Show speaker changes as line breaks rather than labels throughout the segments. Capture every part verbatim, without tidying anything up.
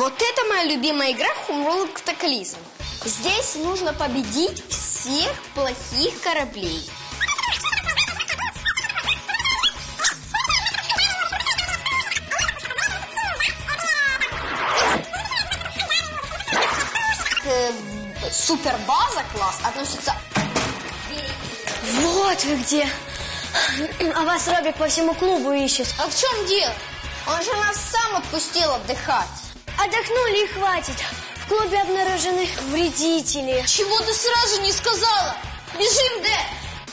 Вот это моя любимая игра Homeworld Cataclysm. Здесь нужно победить всех плохих кораблей. Э, супербаза класс относится...
Вот вы где. А вас Робик по всему клубу ищет.
А в чем дело? Он же нас сам отпустил отдыхать.
Отдохнули и хватит. В клубе обнаружены вредители.
Чего ты сразу не сказала? Бежим, Дэ!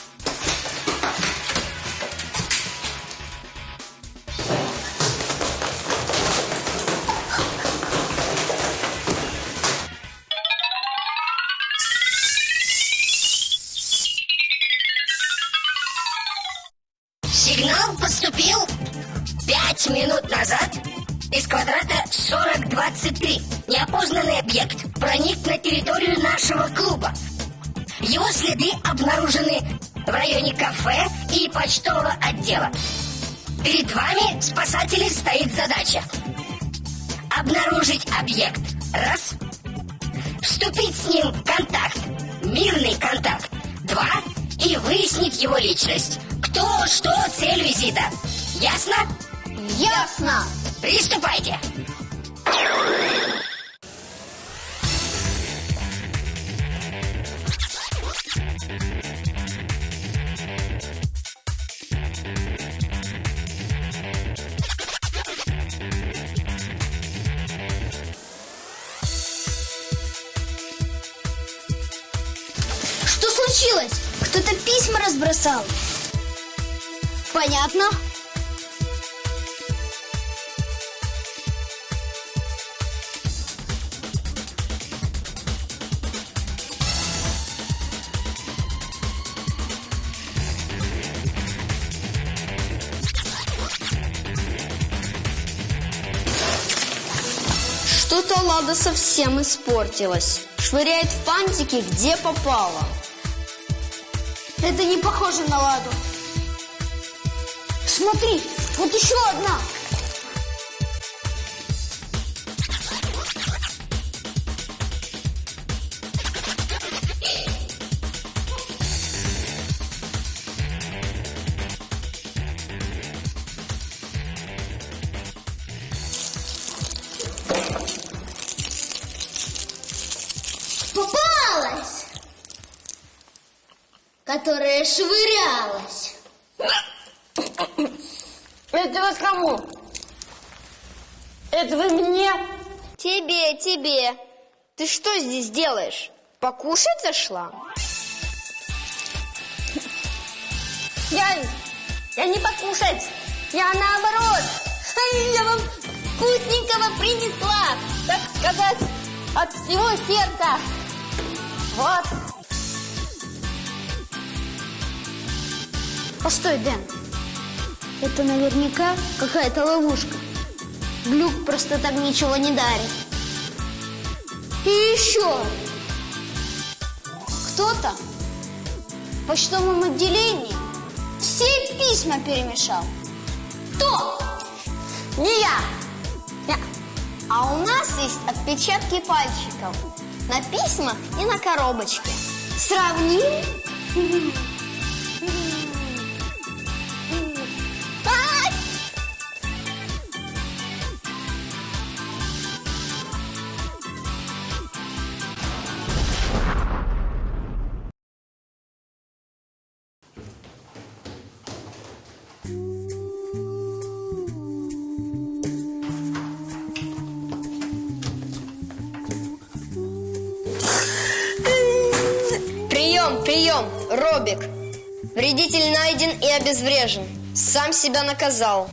Сигнал поступил пять минут назад из квадрата сорок двадцать три. Неопознанный объект проник на территорию нашего клуба. Его следы обнаружены в районе кафе и почтового отдела. Перед вами, спасатели, стоит задача: обнаружить объект. Раз. Вступить с ним в контакт. Мирный контакт. Два. И выяснить его личность. Кто, что, цель визита. Ясно?
Ясно!
Приступайте!
Что случилось?
Кто-то письма разбросал.
Понятно. Что-то Лада совсем испортилась. Швыряет фантики где попало.
Это не похоже на Ладу. Смотри, вот еще одна.
Попалась, которая швырялась.
Это вот кому? Это вы мне?
Тебе, тебе. Ты что здесь делаешь? Покушать зашла?
Я, я не покушать. Я наоборот. Я вам вкусненького принесла. Так сказать, от всего сердца. Вот.
Постой, Дэн.
Это наверняка какая-то ловушка. Глюк просто так ничего не дарит.
И еще.
Кто-то в почтовом отделении все письма перемешал.
Кто?
Не я.
Я. А у нас есть отпечатки пальчиков на письмах и на коробочке.
Сравним?
Прием, прием, Робик. Вредитель найден и обезврежен. Сам себя наказал.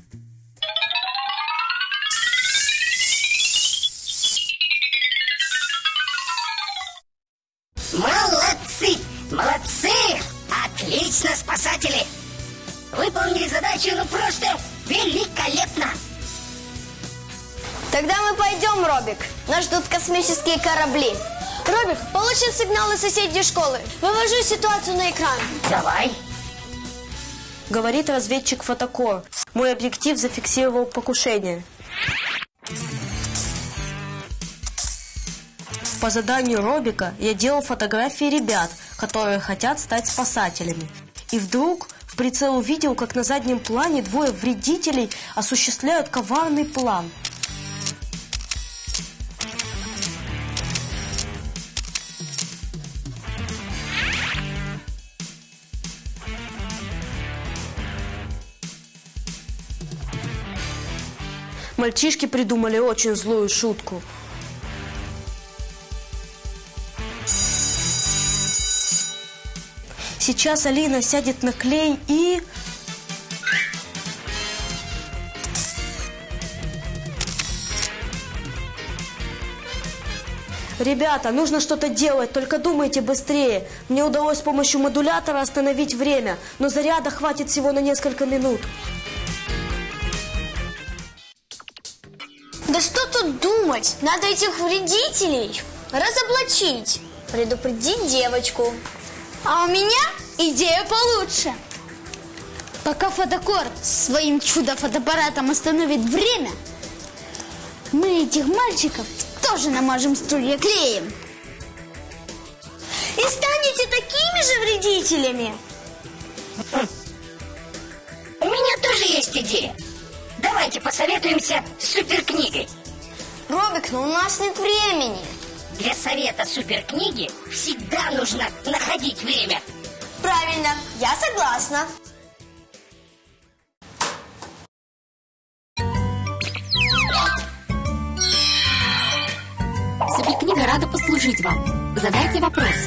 Молодцы! Молодцы! Отлично, спасатели! Выполнили задачу, ну просто великолепно!
Тогда мы пойдем, Робик. Нас ждут космические корабли.
Робик, получен сигнал из соседней школы. Вывожу ситуацию на экран.
Давай.
Говорит разведчик Фотокор. Мой объектив зафиксировал покушение. По заданию Робика я делал фотографии ребят, которые хотят стать спасателями. И вдруг в прицел увидел, как на заднем плане двое вредителей осуществляют коварный план. Мальчишки придумали очень злую шутку. Сейчас Алина сядет на клей и... Ребята, нужно что-то делать, только думайте быстрее. Мне удалось с помощью модулятора остановить время, но заряда хватит всего на несколько минут.
Да что тут думать? Надо этих вредителей разоблачить, предупредить девочку. А у меня идея получше.
Пока фотокор своим чудо-фотоаппаратом остановит время, мы этих мальчиков тоже намажем стулья клеем.
И станете такими же вредителями.
У меня тоже есть идея. Давайте посоветуемся с суперкнигой.
Робик, но у нас нет времени.
Для совета суперкниги всегда нужно находить время.
Правильно, я согласна.
Суперкнига рада послужить вам. Задайте вопрос.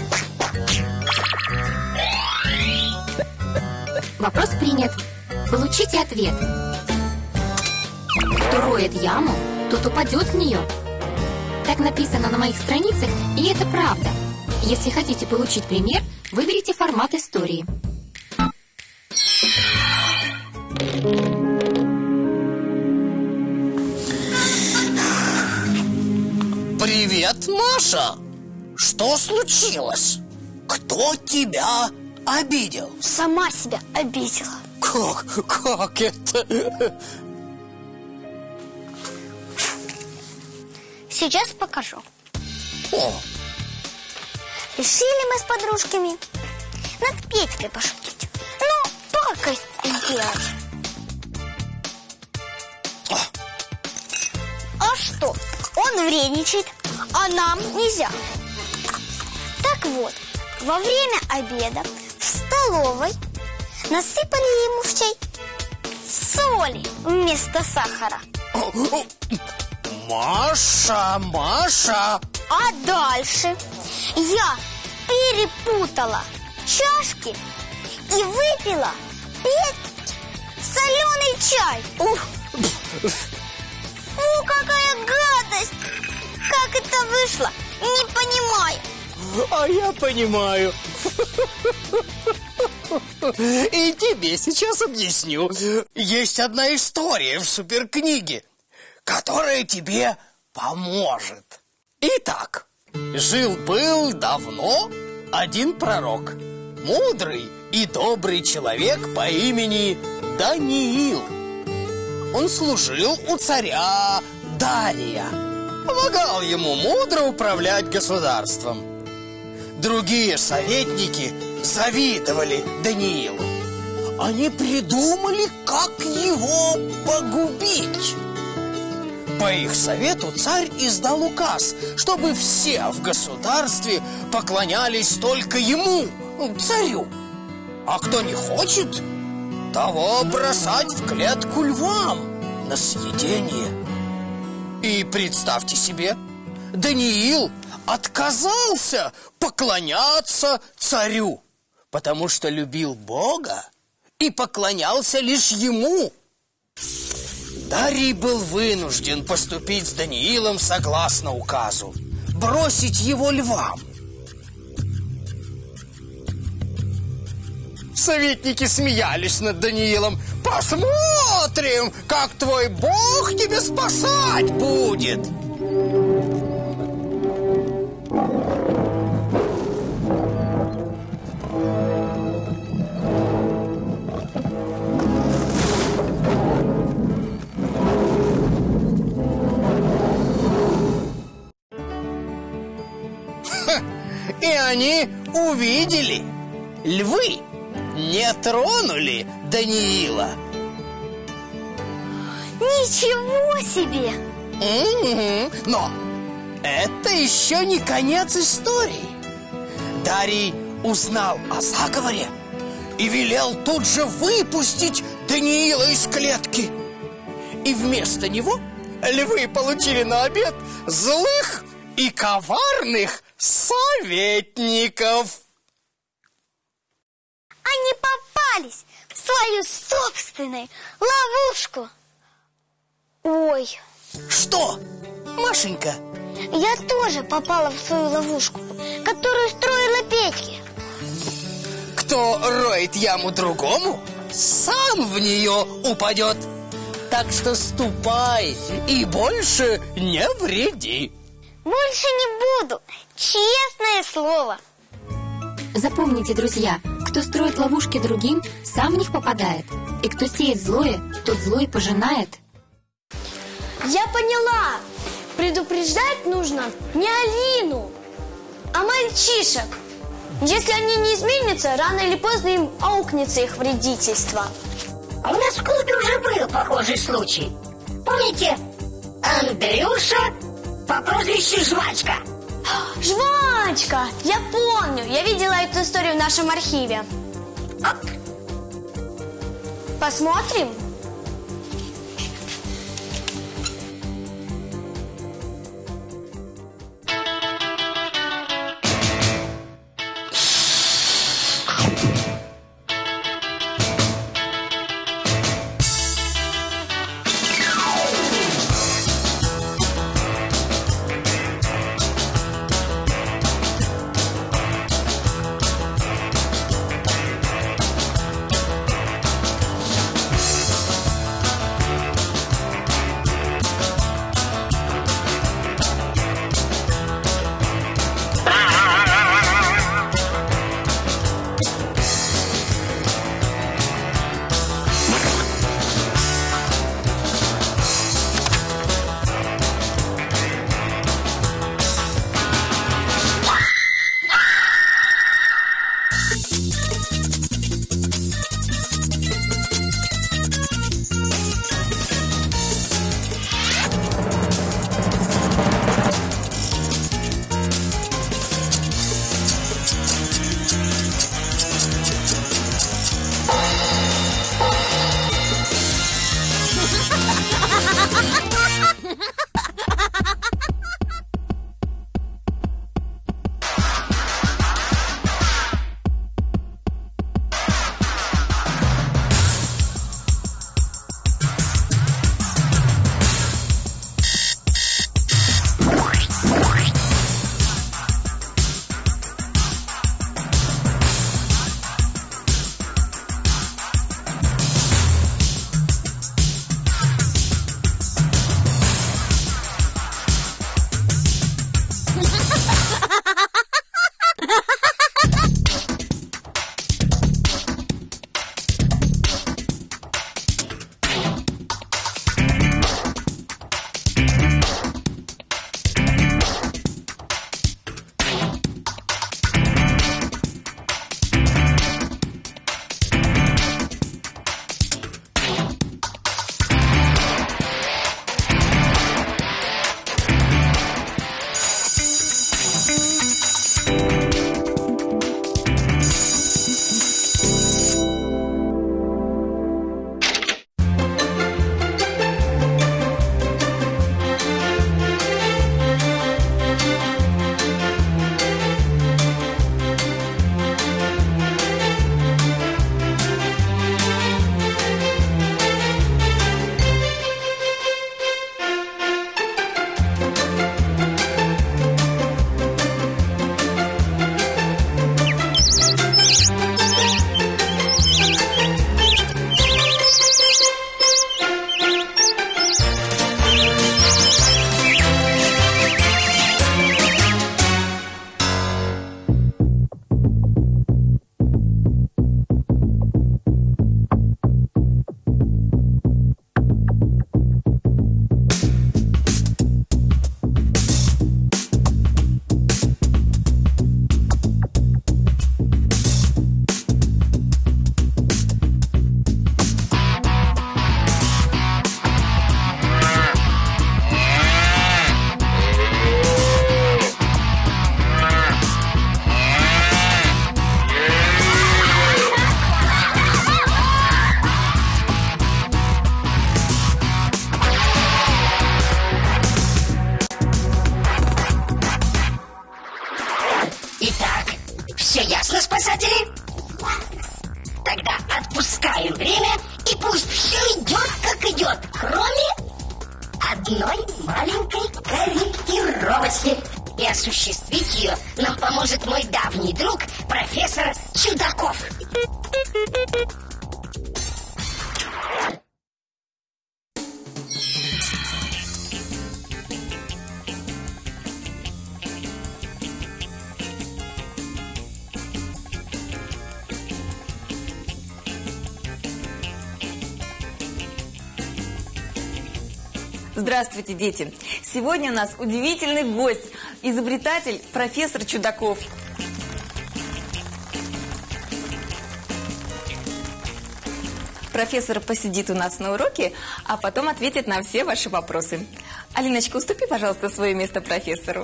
Вопрос принят. Получите ответ. Кто роет яму, тот упадет в нее. Так написано на моих страницах, и это правда. Если хотите получить пример, выберите формат истории.
Привет, Маша! Что случилось? Кто тебя обидел?
Сама себя обидела.
Как? Как это?
Сейчас покажу.
О.
Решили мы с подружками над Петькой пошутить. Ну, пакость сделать.
А.
А что? Он вредничает, а нам нельзя. Так вот, во время обеда в столовой насыпали ему в чай соли вместо сахара.
Маша, Маша!
А дальше я перепутала чашки и выпила соленый чай. Ух. Фу, какая гадость! Как это вышло? Не понимаю.
А я понимаю. И тебе сейчас объясню. Есть одна история в суперкниге, которая тебе поможет. Итак, жил-был давно один пророк, мудрый и добрый человек по имени Даниил. Он служил у царя Дария, помогал ему мудро управлять государством. Другие советники завидовали Даниилу. Они придумали, как его погубить. По их совету царь издал указ, чтобы все в государстве поклонялись только ему, царю. А кто не хочет, того бросать в клетку львам на съедение. И представьте себе, Даниил отказался поклоняться царю, потому что любил Бога и поклонялся лишь ему. Дарий был вынужден поступить с Даниилом согласно указу, бросить его львам. Советники смеялись над Даниилом. Посмотрим, как твой Бог тебя спасать будет. они увидели. Львы не тронули Даниила.
Ничего себе!
Угу. Но это еще не конец истории. Дарий узнал о заговоре и велел тут же выпустить Даниила из клетки. И вместо него львы получили на обед злых и коварных советников.
Они попались в свою собственную ловушку. Ой.
Что, Машенька?
Я тоже попала в свою ловушку, которую строила Петька.
Кто роет яму другому, сам в нее упадет. Так что ступай и больше не вреди.
Больше не буду, честное слово.
Запомните, друзья, кто строит ловушки другим, сам в них попадает. И кто сеет злое, тот злое пожинает.
Я поняла. Предупреждать нужно не Алину, а мальчишек. Если они не изменятся, рано или поздно им аукнется их вредительство.
А у нас в клубе уже был похожий случай. Помните? Андрюша по прозвищу Жвачка.
Жвачка! Я помню. Я видела эту историю в нашем архиве.
Оп.
Посмотрим?
мысли, и осуществить ее нам поможет мой давний друг, профессор Чудаков.
Здравствуйте, дети! Сегодня у нас удивительный гость, изобретатель профессор Чудаков. Профессор посидит у нас на уроке, а потом ответит на все ваши вопросы. Алиночка, уступи, пожалуйста, свое место профессору.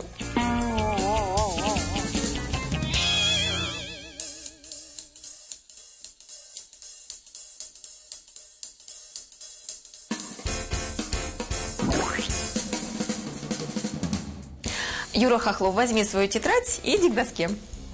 Юра Хохлов, возьми свою тетрадь и иди к доске.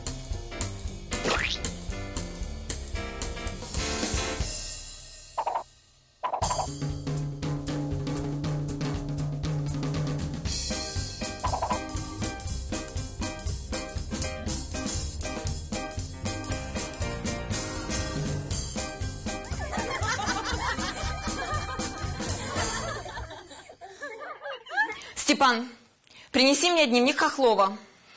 Степан, принеси мне дневник Хохлова.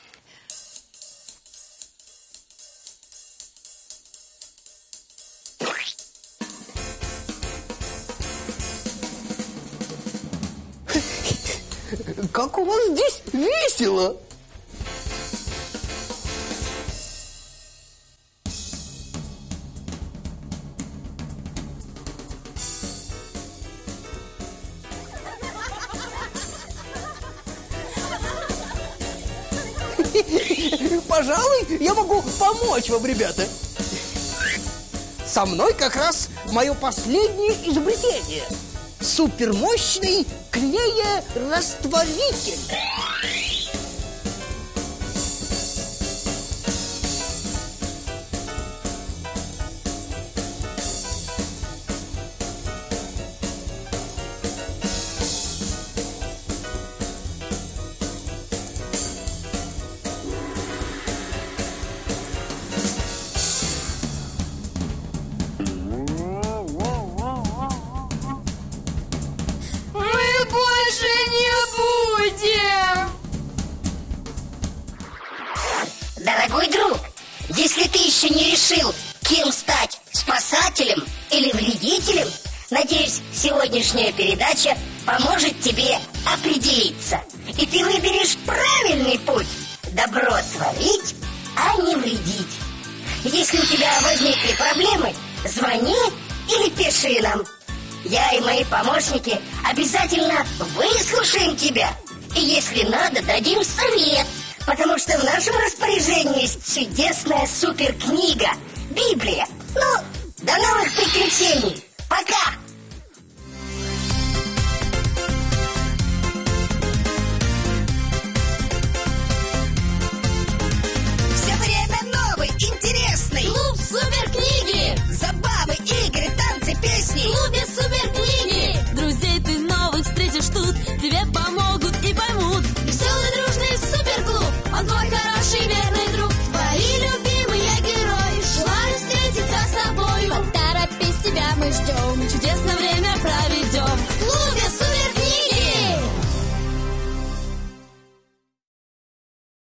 Как у вас здесь весело! Пожалуй, я могу помочь вам, ребята. Со мной как раз мое последнее изобретение. Супермощный клеерастворитель.
Дорогой друг, если ты еще не решил, кем стать, спасателем или вредителем, надеюсь, сегодняшняя передача поможет тебе определиться. И ты выберешь правильный путь – добро творить, а не вредить. Если у тебя возникли проблемы, звони или пиши нам. Я и мои помощники обязательно выслушаем тебя. И если надо, дадим совет. Потому что в нашем распоряжении есть чудесная суперкнига Библия. Ну, до новых приключений. Пока! Все время новый, интересный
Клуб суперкниги!
Забавы, игры, танцы, песни.
В клубе суперкниги! Друзей ты новых встретишь тут, тебе помогут и поймут. Веселый, дружный суперклуб, он твой хороший верный друг. Твои любимые герои желают встретиться с тобою. Поторопись, тебя мы ждем. Чудес